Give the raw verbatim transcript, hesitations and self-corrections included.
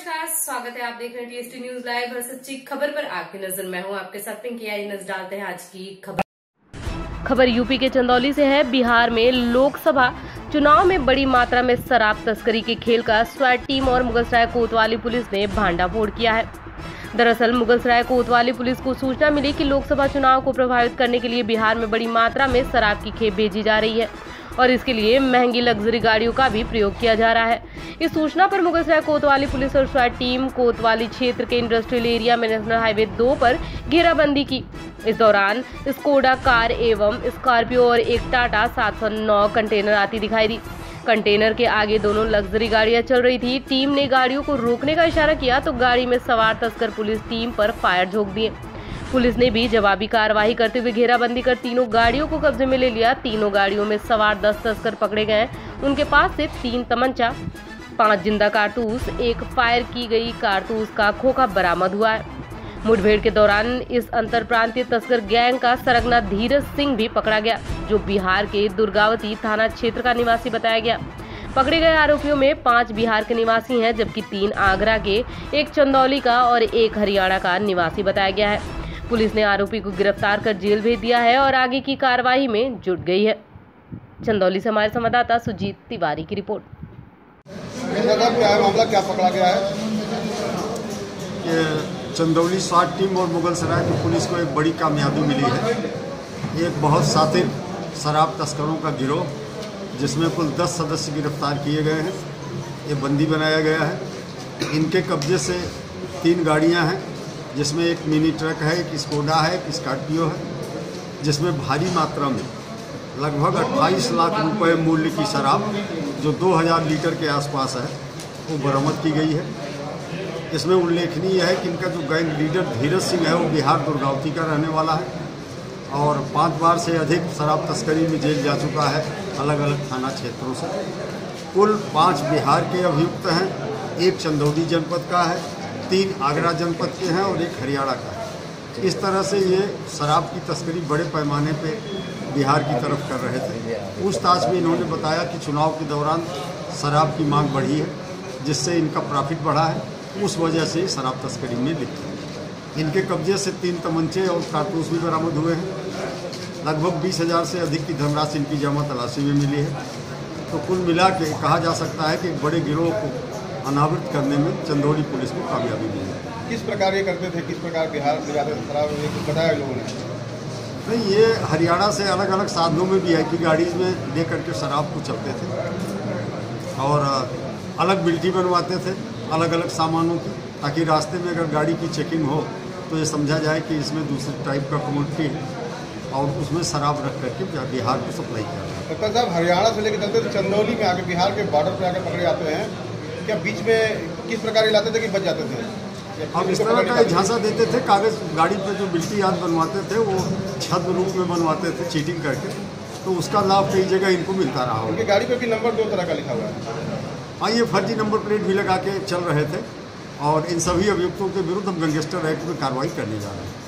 नमस्कार, स्वागत है। आप देख रहे हैं टीएसटी न्यूज लाइव। हर सच्ची खबर पर आपकी नजर। मैं हूं आपके साथ पिंकी। आई नजर डालते हैं आज की खबर। खबर यूपी के चंदौली से है। बिहार में लोकसभा चुनाव में बड़ी मात्रा में शराब तस्करी के खेल का स्वैट टीम और मुगलसराय कोतवाली पुलिस ने भांडाफोड़ किया है। दरअसल मुगलसराय कोतवाली पुलिस को सूचना मिली कि लोकसभा चुनाव को प्रभावित करने के लिए बिहार में बड़ी मात्रा में शराब की खेप भेजी जा रही है और इसके लिए महंगी लग्जरी गाड़ियों का भी प्रयोग किया जा रहा है। इस सूचना पर मुगलसराय कोतवाली पुलिस और स्वैट टीम कोतवाली क्षेत्र के इंडस्ट्रियल एरिया में नेशनल हाईवे दो पर घेराबंदी की। इस दौरान स्कोडा कार एवं स्कॉर्पियो और एक टाटा सात सौ नौ कंटेनर आती दिखाई दी। कंटेनर के आगे दोनों लग्जरी गाड़ियां चल रही थी। टीम ने गाड़ियों को रोकने का इशारा किया तो गाड़ी में सवार तस्कर पुलिस टीम पर फायर झोंक दिए। पुलिस ने भी जवाबी कार्रवाई करते हुए घेराबंदी कर तीनों गाड़ियों को कब्जे में ले लिया। तीनों गाड़ियों में सवार दस तस्कर पकड़े गए। उनके पास से तीन तमंचा, पांच जिंदा कारतूस, एक फायर की गई कारतूस का खोखा बरामद हुआ है। मुठभेड़ के दौरान इस अंतर प्रांतीय तस्कर गैंग का सरगना धीरज सिंह भी पकड़ा गया, जो बिहार के दुर्गावती थाना क्षेत्र का निवासी बताया गया। पकड़े गए आरोपियों में पांच बिहार के निवासी हैं, जबकि तीन आगरा के, एक चंदौली का और एक हरियाणा का निवासी बताया गया है। पुलिस ने आरोपी को गिरफ्तार कर जेल भेज दिया है और आगे की कार्रवाई में जुट गई है। चंदौली से हमारे संवाददाता सुजीत तिवारी की रिपोर्ट। क्या है मामला, क्या पकड़ा गया है? ये चंदौली स्वाट टीम और मुगलसराय की पुलिस को एक बड़ी कामयाबी मिली है। एक बहुत सातिर शराब तस्करों का गिरोह, जिसमें कुल दस सदस्य गिरफ्तार किए गए हैं, ये बंदी बनाया गया है। इनके कब्जे से तीन गाड़ियां हैं, जिसमें एक मिनी ट्रक है, एक स्कोडा है, एक स्कॉर्पियो है, जिसमें भारी मात्रा में लगभग अट्ठाईस लाख रुपए मूल्य की शराब, जो दो हज़ार लीटर के आसपास है, वो बरामद की गई है। इसमें उल्लेखनीय है कि इनका जो गैंग लीडर धीरज सिंह है, वो बिहार दुर्गावती का रहने वाला है और पाँच बार से अधिक शराब तस्करी में जेल जा चुका है अलग अलग थाना क्षेत्रों से। कुल पाँच बिहार के अभियुक्त हैं, एक चंदौली जनपद का है, तीन आगरा जनपद के हैं और एक हरियाणा का है। इस तरह से ये शराब की तस्करी बड़े पैमाने पे बिहार की तरफ कर रहे थे। पूछताछ में इन्होंने बताया कि चुनाव के दौरान शराब की मांग बढ़ी है, जिससे इनका प्रॉफिट बढ़ा है, उस वजह से शराब तस्करी में लिप्त है। इनके कब्जे से तीन तमंचे और कारतूस भी बरामद हुए हैं। लगभग बीस हज़ार से अधिक की धनराशि इनकी जमा तलाशी में मिली है। तो कुल मिला के कहा जा सकता है कि एक बड़े गिरोह को अनावृत करने में चंदौली पुलिस को कामयाबी मिली है। किस प्रकार ये करते थे, किस प्रकार बिहार में जाते थे शराब, ये बताया लोगों ने? नहीं, ये हरियाणा से अलग अलग साधनों में भी आई पी गाड़ी में ले करके शराब को चलते थे और अलग बिल्टी बनवाते थे अलग अलग सामानों की, ताकि रास्ते में अगर गाड़ी की चेकिंग हो तो ये समझा जाए कि इसमें दूसरे टाइप का कमोडिटी है और उसमें शराब रख करके बिहार को सप्लाई किया जाए। डॉक्टर साहब, हरियाणा से लेकर चलते थे चंदौली में आके बिहार के बॉर्डर पर आकर पकड़े जाते हैं, क्या बीच में किस प्रकार लाते थे कि बच जाते थे? अब इस तरह का झांसा देते थे, कागज गाड़ी पे जो बिल्टी याद बनवाते थे वो छद्म रूप में बनवाते थे चीटिंग करके, तो उसका लाभ कई जगह इनको मिलता रहा। उनकी गाड़ी पे भी नंबर दो तरह का लिखा हुआ है। हाँ, ये फर्जी नंबर प्लेट भी लगा के चल रहे थे और इन सभी अभियुक्तों के विरुद्ध हम गैंगस्टर एक्ट में कार्रवाई करने जा रहे हैं।